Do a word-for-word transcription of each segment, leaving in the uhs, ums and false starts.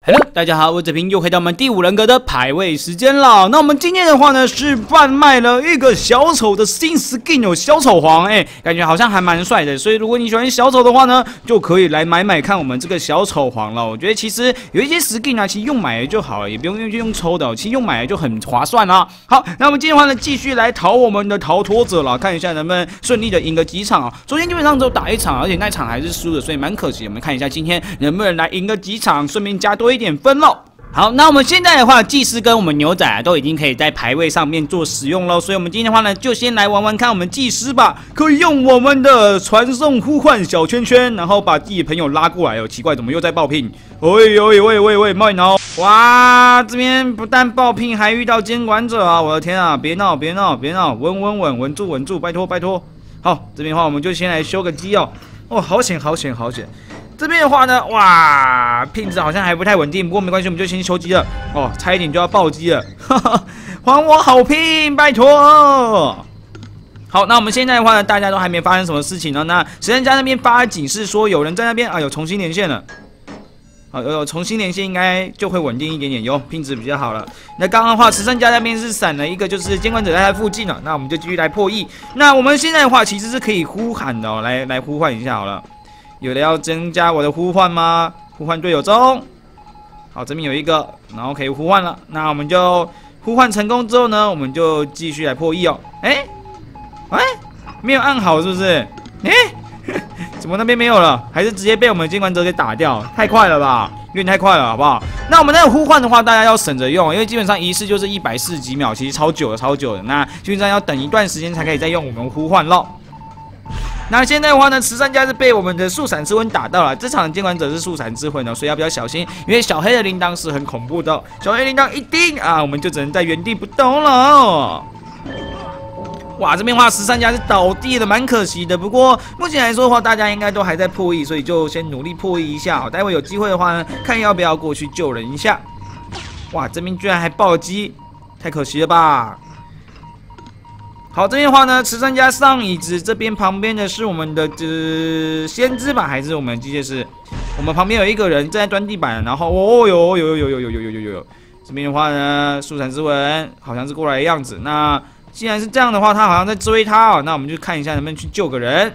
Hello， 大家好，我这平又回到我们第五人格的排位时间了。那我们今天的话呢，是贩卖了一个小丑的新 skin 有小丑皇，哎、欸，感觉好像还蛮帅的。所以如果你喜欢小丑的话呢，就可以来买买看我们这个小丑皇了。我觉得其实有一些 skin 啊，其实用买的就好了，也不用用用抽的、哦，其实用买的就很划算啦。好，那我们今天的话呢，继续来逃我们的逃脱者了，看一下能不能顺利的赢个几场啊、哦。昨天基本上只有打一场，而且那场还是输的，所以蛮可惜。我们看一下今天能不能来赢个几场，顺便加多一点分喽。好，那我们现在的话，祭司跟我们牛仔啊，都已经可以在排位上面做使用了，所以我们今天的话呢，就先来玩玩看我们祭司吧。可以用我们的传送呼唤小圈圈，然后把自己的朋友拉过来哦。奇怪，怎么又在爆聘？喂喂喂喂喂，慢挠！哇，这边不但爆聘，还遇到监管者啊！我的天啊，别闹别闹别闹，稳稳稳，稳住稳住，拜托拜托。好，这边的话我们就先来修个机哦。哦，好险好险好险！这边的话呢，哇，聘子好像还不太稳定，不过没关系，我们就先修机了。哦，差一点就要爆机了，哈哈，还我好聘，拜托。好，那我们现在的话呢，大家都还没发生什么事情呢。那实战家那边发警示说有人在那边啊，有重新连线了。好，有有重新连线，应该就会稳定一点点，有品质比较好了。那刚刚的话，实战家那边是闪了一个，就是监管者在他附近了。那我们就继续来破译。那我们现在的话，其实是可以呼喊的哦，来来呼唤一下好了。有人要增加我的呼唤吗？呼唤队友中。好，这边有一个，然后可以呼唤了。那我们就呼唤成功之后呢，我们就继续来破译哦。哎、欸，哎、欸，没有按好是不是？哎、欸，怎么那边没有了？还是直接被我们监管者给打掉？太快了吧，有点太快了，好不好？那我们那个呼唤的话，大家要省着用，因为基本上一次就是一百四十几秒，其实超久的，超久的。那基本上要等一段时间才可以再用我们呼唤咯。那现在的话呢，慈善家是被我们的速闪之魂打到了。这场监管者是速闪之魂哦，所以要比较小心，因为小黑的铃铛是很恐怖的、哦。小黑铃铛一叮啊，我们就只能在原地不动了、哦。哇，这边的话，慈善家是倒地了，蛮可惜的。不过目前来说的话，大家应该都还在破译，所以就先努力破译一下哦。待会有机会的话呢，看要不要过去救人一下。哇，这边居然还暴击，太可惜了吧！好，这边的话呢，慈善家上椅子这边旁边的是我们的呃先知吧，还是我们的机械师？我们旁边有一个人正在钻地板，然后哦有有有有有有有有有有，这边的话呢，速闪之魂好像是过来的样子。那既然是这样的话，他好像在追他哦，那我们就看一下能不能去救个人。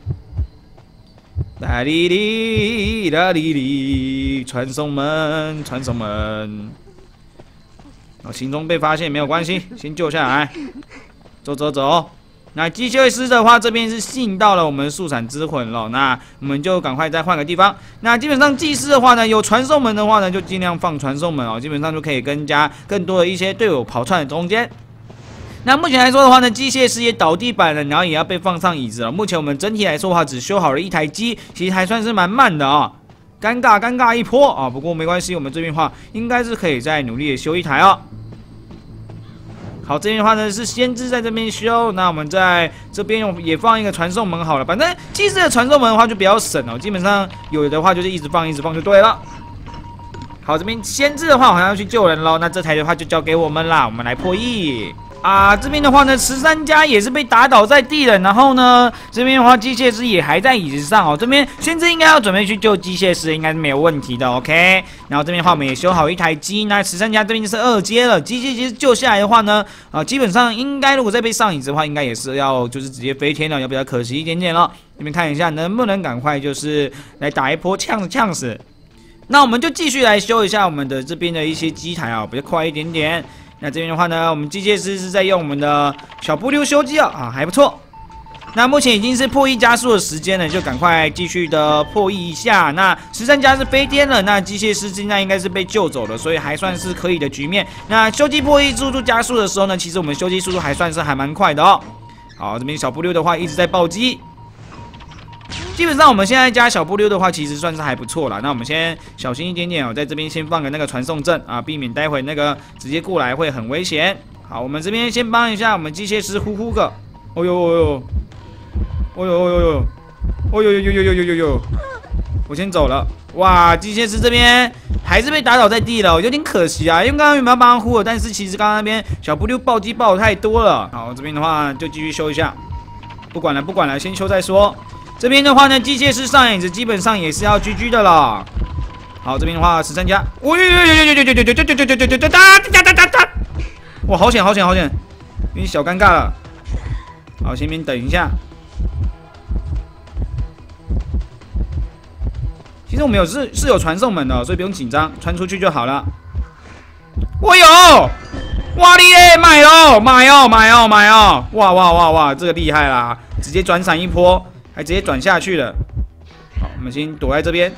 啦哩哩啦哩哩，传送门传送门，哦，行踪被发现没有关系，先救下来。走走走，那机械师的话，这边是吸引到了我们速闪之魂了，那我们就赶快再换个地方。那基本上祭司的话呢，有传送门的话呢，就尽量放传送门哦，基本上就可以跟加更多的一些队友跑串在中间。那目前来说的话呢，机械师也倒地板了，然后也要被放上椅子了。目前我们整体来说的话，只修好了一台机，其实还算是蛮慢的啊、哦，尴尬尴尬一波啊、哦，不过没关系，我们这边的话应该是可以再努力的修一台哦。好，这边的话呢是先知在这边修，那我们在这边也放一个传送门好了。反正祭司的传送门的话就比较省哦，基本上有的话就是一直放一直放就对了。好，这边先知的话好像要去救人喽，那这台的话就交给我们啦，我们来破译。啊，这边的话呢，十三家也是被打倒在地了。然后呢，这边的话，机械师也还在椅子上哦。这边先知应该要准备去救机械师，应该是没有问题的。OK。然后这边的话，我们也修好一台机。那十三家这边就是二阶了。机械师救下来的话呢，啊，基本上应该如果再被上椅子的话，应该也是要就是直接飞天了，要比较可惜一点点了。这边看一下能不能赶快就是来打一波呛死呛死。那我们就继续来修一下我们的这边的一些机台啊，比较快一点点。那这边的话呢，我们机械师是在用我们的小布溜修机啊，啊还不错。那目前已经是破译加速的时间了，就赶快继续的破译一下。那十三家是飞天了，那机械师现在应该是被救走了，所以还算是可以的局面。那修机破译速度加速的时候呢，其实我们修机速度还算是还蛮快的哦。好，这边小布溜的话一直在暴击。基本上我们现在加小布溜的话，其实算是还不错啦。那我们先小心一点点哦，在这边先放个那个传送阵啊，避免待会那个直接过来会很危险。好，我们这边先帮一下我们机械师呼呼个。哦呦哦呦，哦呦哦呦呦，哦呦呦呦呦呦呦呦呦，我先走了。哇，机械师这边还是被打倒在地了，有点可惜啊。因为刚刚原本要帮他呼了，但是其实刚刚那边小布溜暴击爆太多了。好，这边的话就继续修一下，不管了不管了，先修再说。这边的话呢，机械师上椅子基本上也是要 G G 的了。 好，这边的话十三家，我呦呦呦呦呦呦呦呦呦呦呦呦呦呦哒哒哒哒哒！哇，好险好险好险，有点小尴尬了。好，前面等一下。其实我们有是是有传送门的，所以不用紧张，传出去就好了。我有，哇哩嘞，买哦买哦买哦买哦！哇哇哇哇，这个厉害啦，直接转闪一波，还直接转下去了。好，我们先躲在这边。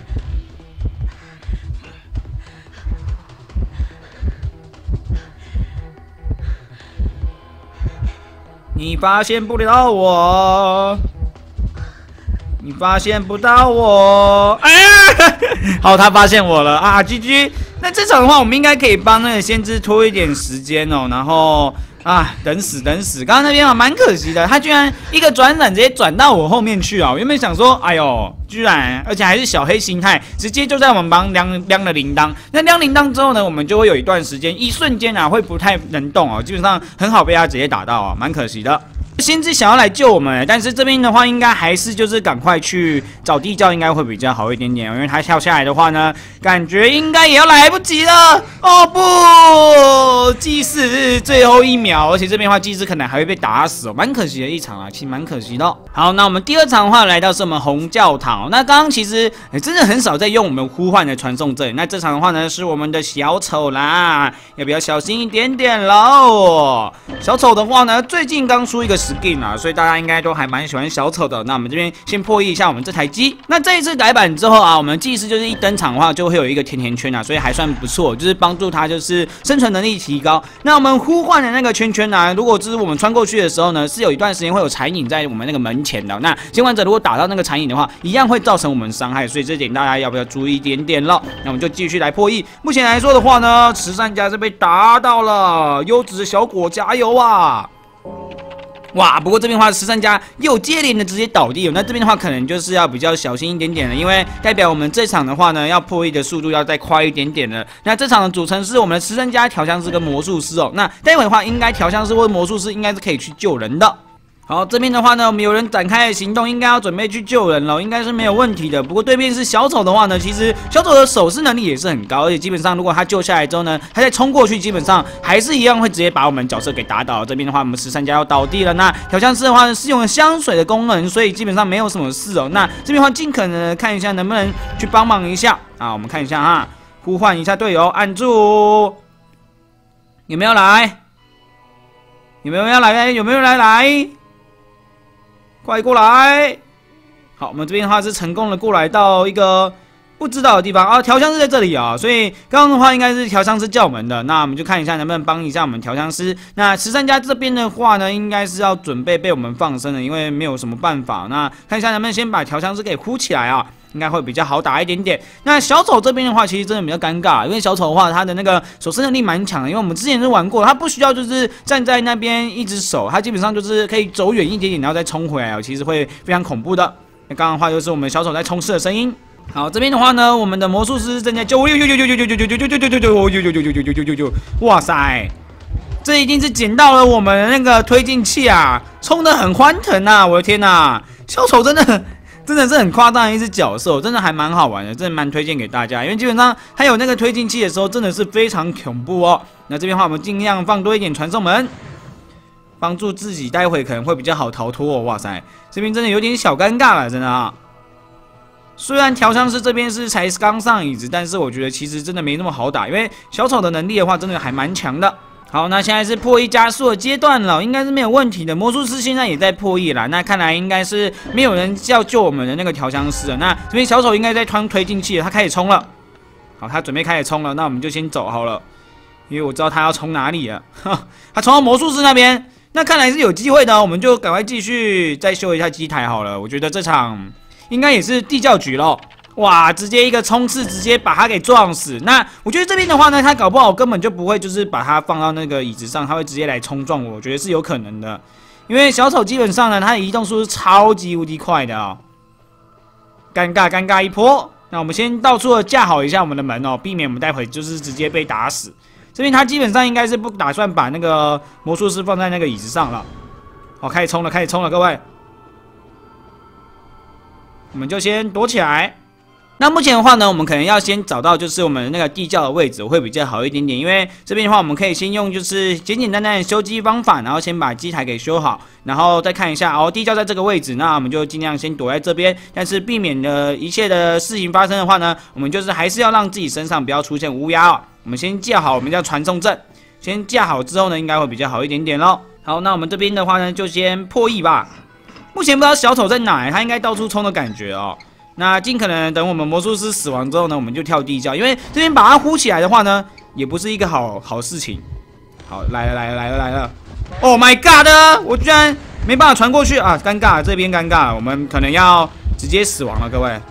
你发现不了我。你发现不到我，哎呀，好，他发现我了啊 ！G G， 那这场的话，我们应该可以帮那个先知拖一点时间哦。然后啊，等死等死，刚刚那边啊蛮可惜的，他居然一个转闪直接转到我后面去啊！我原本想说，哎呦，居然，而且还是小黑心态，直接就在我们帮亮亮了铃铛。那亮铃铛之后呢，我们就会有一段时间，一瞬间啊会不太能动哦，基本上很好被他直接打到啊，蛮可惜的。先知想要来救我们，但是这边的话，应该还是就是赶快去找地窖，应该会比较好一点点。因为他跳下来的话呢，感觉应该也要来不及了。哦不，祭司最后一秒，而且这边的话，祭司可能还会被打死哦，蛮可惜的一场啊，其实蛮可惜的、哦。好，那我们第二场的话，来到是我们红教堂。那刚刚其实、欸、真的很少在用我们呼唤的传送阵。那这场的话呢，是我们的小丑啦，要不要小心一点点喽？小丑的话呢，最近刚出一个。skin 啊，所以大家应该都还蛮喜欢小丑的。那我们这边先破译一下我们这台机。那这一次改版之后啊，我们祭司就是一登场的话，就会有一个甜甜圈啊，所以还算不错，就是帮助他就是生存能力提高。那我们呼唤的那个圈圈啊，如果就是我们穿过去的时候呢，是有一段时间会有残影在我们那个门前的。那监管者如果打到那个残影的话，一样会造成我们伤害，所以这点大家要不要注意一点点了？那我们就继续来破译。目前来说的话呢，十三家是被打到了，优质的小果加油啊！哇，不过这边的话，十三家又接连的直接倒地了。那这边的话，可能就是要比较小心一点点了，因为代表我们这场的话呢，要破译的速度要再快一点点了。那这场的组成是我们的十三家调香师跟魔术师哦。那待会的话，应该调香师或魔术师应该是可以去救人的。好，这边的话呢，我们有人展开了行动，应该要准备去救人了，应该是没有问题的。不过对面是小丑的话呢，其实小丑的手势能力也是很高，而且基本上如果他救下来之后呢，他再冲过去，基本上还是一样会直接把我们角色给打倒。这边的话，我们十三家要倒地了。那调香师的话呢，是用了香水的功能，所以基本上没有什么事哦。那这边的话，尽可能的看一下能不能去帮忙一下啊。我们看一下哈，呼唤一下队友，按住，有没有来？有没有要来？有没有来来？快过来！好，我们这边的话是成功的过来到一个不知道的地方啊，调香师在这里啊，所以刚刚的话应该是调香师叫我们的，那我们就看一下能不能帮一下我们调香师。那十三家这边的话呢，应该是要准备被我们放生了，因为没有什么办法。那看一下能不能先把调香师给呼起来啊。应该会比较好打一点点。那小丑这边的话，其实真的比较尴尬，因为小丑的话，他的那个守身能力蛮强的。因为我们之前是玩过，他不需要就是站在那边一直守，他基本上就是可以走远一点点，然后再冲回来哦，其实会非常恐怖的。那刚刚的话就是我们小丑在冲刺的声音。好，这边的话呢，我们的魔术师正在救，呦呦呦呦呦呦呦呦呦呦呦呦呦呦呦呦呦呦呦！哇塞，这一定是捡到了我们的那个推进器啊，冲得很欢腾啊！我的天哪，小丑真的。真的是很夸张的一只角色，真的还蛮好玩的，真的蛮推荐给大家。因为基本上它有那个推进器的时候，真的是非常恐怖哦。那这边的话，我们尽量放多一点传送门，帮助自己待会可能会比较好逃脱哦。哇塞，这边真的有点小尴尬了，真的啊。虽然调香师这边是才刚上椅子，但是我觉得其实真的没那么好打，因为小丑的能力的话，真的还蛮强的。好，那现在是破译加速的阶段了，应该是没有问题的。魔术师现在也在破译啦，那看来应该是没有人要救我们的那个调香师了。那这边小丑应该在穿推进器了，他开始冲了。好，他准备开始冲了，那我们就先走好了，因为我知道他要冲哪里了。他冲到魔术师那边，那看来是有机会的，我们就赶快继续再修一下机台好了。我觉得这场应该也是地窖局咯。哇！直接一个冲刺，直接把他给撞死。那我觉得这边的话呢，他搞不好根本就不会，就是把他放到那个椅子上，他会直接来冲撞我。我觉得是有可能的，因为小丑基本上呢，他的移动速度是超级无敌快的哦。尴尬，尴尬一波。那我们先到处的架好一下我们的门哦，避免我们待会就是直接被打死。这边他基本上应该是不打算把那个魔术师放在那个椅子上了。好，开始冲了，开始冲了，各位，我们就先躲起来。 那目前的话呢，我们可能要先找到就是我们那个地窖的位置会比较好一点点，因为这边的话我们可以先用就是简简单单的修机方法，然后先把机台给修好，然后再看一下哦，地窖在这个位置，那我们就尽量先躲在这边，但是避免了一切的事情发生的话呢，我们就是还是要让自己身上不要出现乌鸦哦。我们先架好我们叫传送阵，先架好之后呢，应该会比较好一点点咯。好，那我们这边的话呢，就先破译吧。目前不知道小丑在哪，他应该到处冲的感觉哦。那尽可能等我们魔术师死亡之后呢，我们就跳地窖，因为这边把它呼起来的话呢，也不是一个好好事情。好，来了来了来了来了 ！Oh my god！ 我居然没办法传过去啊，尴尬了，这边尴尬了，我们可能要直接死亡了，各位。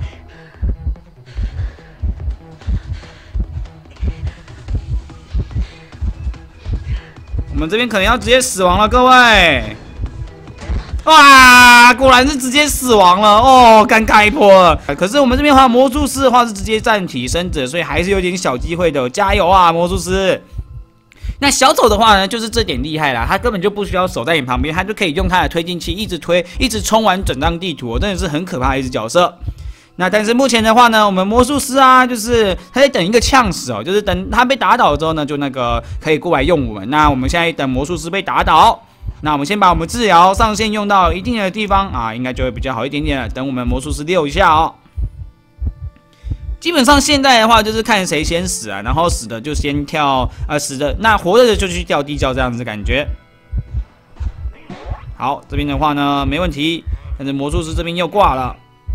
我们这边可能要直接死亡了，各位。哇，果然是直接死亡了哦，尴尬一波了。可是我们这边的话，魔术师的话是直接占体生者，所以还是有点小机会的，加油啊，魔术师！那小丑的话呢，就是这点厉害啦，他根本就不需要守在你旁边，他就可以用他的推进器一直推，一直冲完整张地图，真的是很可怕的一只角色。那但是目前的话呢，我们魔术师啊，就是他在等一个呛死哦，就是等他被打倒之后呢，就那个可以过来用我们。那我们现在等魔术师被打倒。那我们先把我们治疗上限用到一定的地方啊，应该就会比较好一点点了。等我们魔术师溜一下哦。基本上现在的话就是看谁先死啊，然后死的就先跳，呃，死的那活着的就去掉地窖这样子感觉。好，这边的话呢没问题，但是魔术师这边又挂了。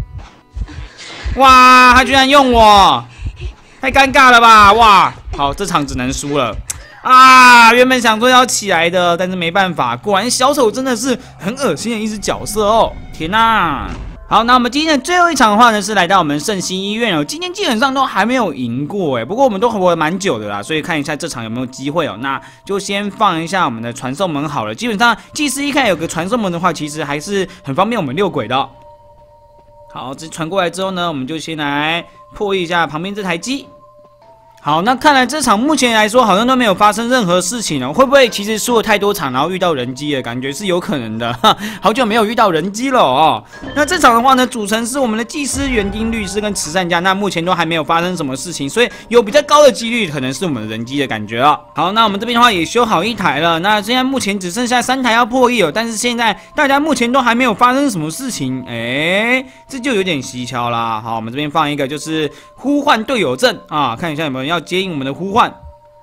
哇，他居然用我，太尴尬了吧！哇，好，这场只能输了。啊，原本想说要起来的，但是没办法，果然小丑真的是很恶心的一只角色哦！天哪！好，那我们今天的最后一场的话呢，是来到我们圣心医院哦。今天基本上都还没有赢过哎，不过我们都活了蛮久的啦，所以看一下这场有没有机会哦。那就先放一下我们的传送门好了。基本上祭司一看有个传送门的话，其实还是很方便我们遛鬼的哦。好，这传过来之后呢，我们就先来破译一下旁边这台机。好，那看来这场目前来说好像都没有发生任何事情哦，会不会其实输了太多场，然后遇到人机了？感觉是有可能的，哈，好久没有遇到人机了哦。那这场的话呢，组成是我们的祭司、园丁、律师跟慈善家，那目前都还没有发生什么事情，所以有比较高的几率可能是我们的人机的感觉了。好，那我们这边的话也修好一台了，那现在目前只剩下三台要破译哦，但是现在大家目前都还没有发生什么事情，哎、欸，这就有点蹊跷啦。好，我们这边放一个就是呼唤队友阵啊，看一下有没有人要接应我们的呼唤。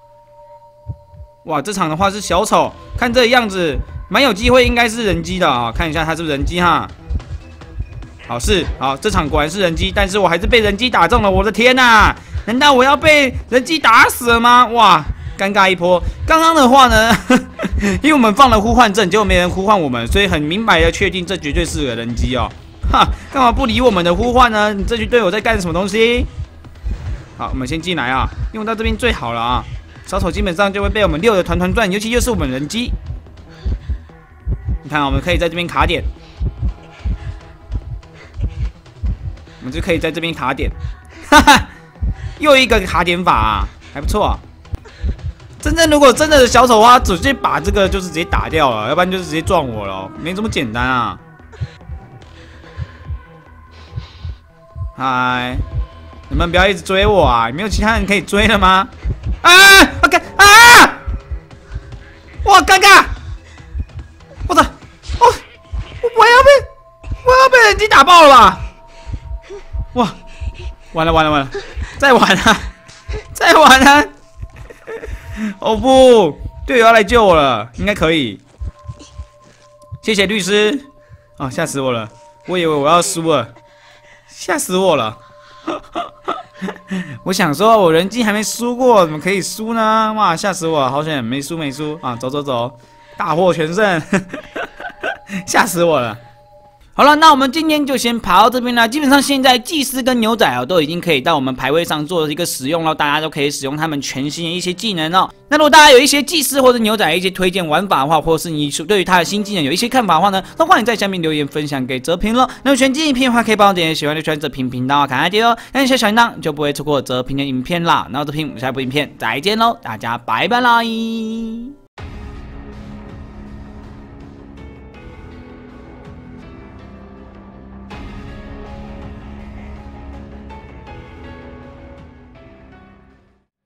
哇，这场的话是小丑，看这个样子蛮有机会，应该是人机的啊，看一下他是不是人机哈。好，是好，这场果然是人机，但是我还是被人机打中了，我的天哪！难道我要被人机打死了吗？哇，尴尬一波。刚刚的话呢，因为我们放了呼唤阵，结果没人呼唤我们，所以很明白的确定这绝对是个人机哦。哈，干嘛不理我们的呼唤呢？你这群队友在干什么东西？好，我们先进来啊，用到这边最好了啊。小丑基本上就会被我们溜得团团转，尤其又是我们人机。你看，我们可以在这边卡点，我们就可以在这边卡点，哈哈，又一个卡点法啊，还不错啊。真正如果真的是小丑的话，直接把这个就是直接打掉了，要不然就是直接撞我了，没这么简单啊。嗨，你们不要一直追我啊！没有其他人可以追了吗？啊 ！OK 啊！哇，尴尬！我的，哦，我要被我要被人机打爆了吧！哇，完了完了完了，再玩啊！再玩啊！哦不，队友要来救我了，应该可以。谢谢律师。哦，吓死我了！我以为我要输了，吓死我了！我想说，我人机还没输过，怎么可以输呢？哇，吓死我了！好险，没输没输啊！走走走，大获全胜，吓死我了！好了，那我们今天就先爬到这边了。基本上现在祭司跟牛仔哦都已经可以到我们排位上做一个使用了，大家都可以使用他们全新的一些技能哦。那如果大家有一些祭司或者牛仔的一些推荐玩法的话，或者是你对于他的新技能有一些看法的话呢，都欢迎在下面留言分享给哲平了。那么喜欢这影片的话，可以帮我点喜欢的喜欢哲平频道看下去哦，按下小铃铛就不会错过哲平的影片啦。那哲平我们下一部影片再见喽，大家拜拜啦！